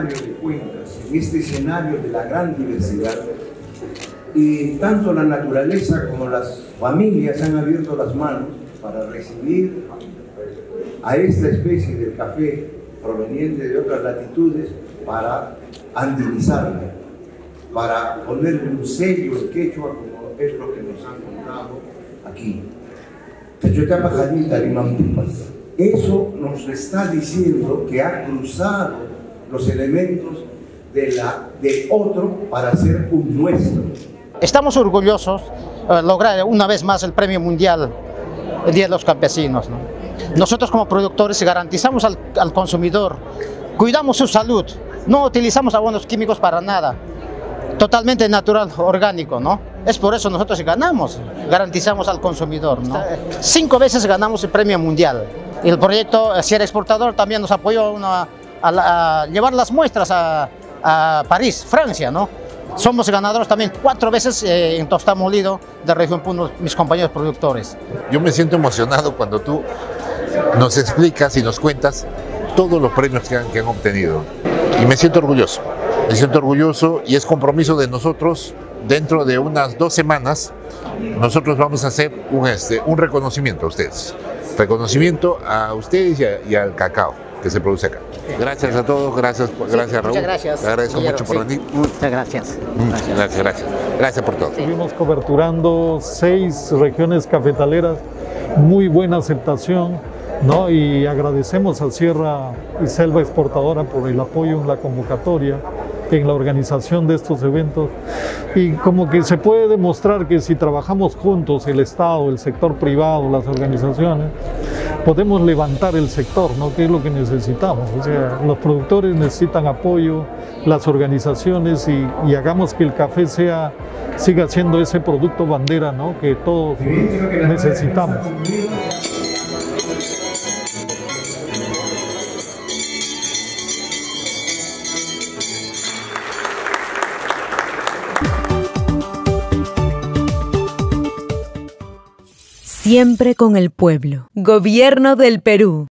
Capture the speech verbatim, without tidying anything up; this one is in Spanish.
escenario de Cuencas, en este escenario de la gran diversidad, y tanto la naturaleza como las familias han abierto las manos para recibir a esta especie de café proveniente de otras latitudes para andinizarla, para ponerle un sello en quechua, como es lo que nos han contado aquí. Eso nos está diciendo que ha cruzado los elementos de, la, de otro para hacer un nuestro. Estamos orgullosos de uh, lograr una vez más el Premio Mundial el Día de los Campesinos, ¿no? Nosotros como productores garantizamos al, al consumidor, cuidamos su salud, no utilizamos abonos químicos para nada, totalmente natural, orgánico, ¿no? Es por eso nosotros ganamos, garantizamos al consumidor, ¿no? Cinco veces ganamos el Premio Mundial. Y el proyecto Sierra Exportador también nos apoyó una, a, a, a llevar las muestras a, a París, Francia, ¿no? Somos ganadores también cuatro veces eh, en Tostado Molido de Región Puno, mis compañeros productores. Yo me siento emocionado cuando tú nos explicas y nos cuentas todos los premios que han, que han obtenido. Y me siento orgulloso, me siento orgulloso y es compromiso de nosotros. Dentro de unas dos semanas, nosotros vamos a hacer un, este, un reconocimiento a ustedes. Reconocimiento a ustedes y, a, y al cacao que se produce acá. Gracias a todos, gracias, sí, gracias Raúl. Muchas gracias. Te agradezco Guillermo, mucho por sí. venir. Muchas gracias. Muchas gracias, gracias. Gracias por todo. Estuvimos coberturando seis regiones cafetaleras, muy buena aceptación, ¿no? Y agradecemos a Sierra y Selva Exportadora por el apoyo en la convocatoria, en la organización de estos eventos, y como que se puede demostrar que si trabajamos juntos, el Estado, el sector privado, las organizaciones, podemos levantar el sector, ¿no? Que es lo que necesitamos. O sea, los productores necesitan apoyo, las organizaciones, y, y hagamos que el café sea, siga siendo ese producto bandera, ¿no? Que todos necesitamos. Siempre con el pueblo. Gobierno del Perú.